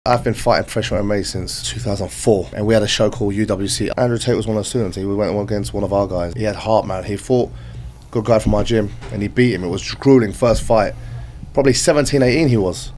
I've been fighting professional MMA since 2004, and we had a show called UWC. Andrew Tate was one of the students. We went against one of our guys. He had heart, man. He fought a good guy from our gym, and he beat him. It was grueling first fight. Probably 17, 18 he was.